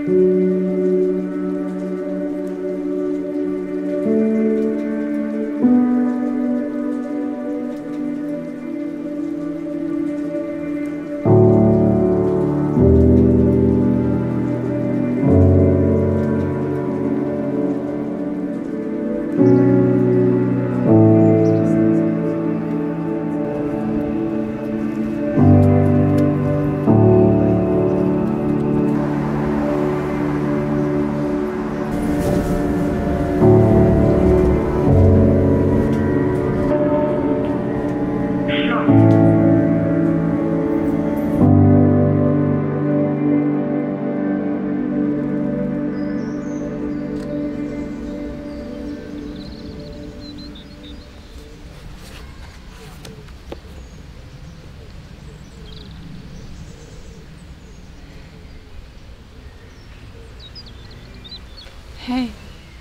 Hey.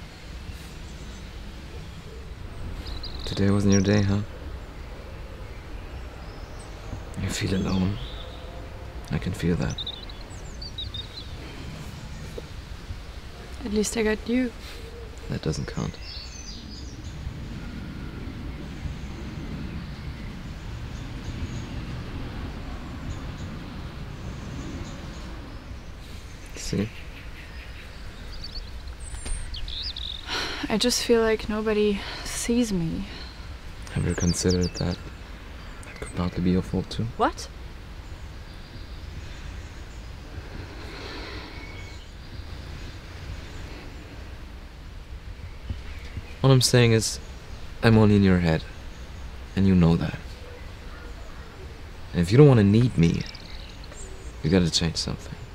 Today wasn't your day, huh? You feel alone. I can feel that. At least I got you. That doesn't count. See? I just feel like nobody sees me. Have you considered that could partly be your fault too? What? All I'm saying is, I'm only in your head, and you know that. And if you don't want to need me, you gotta change something.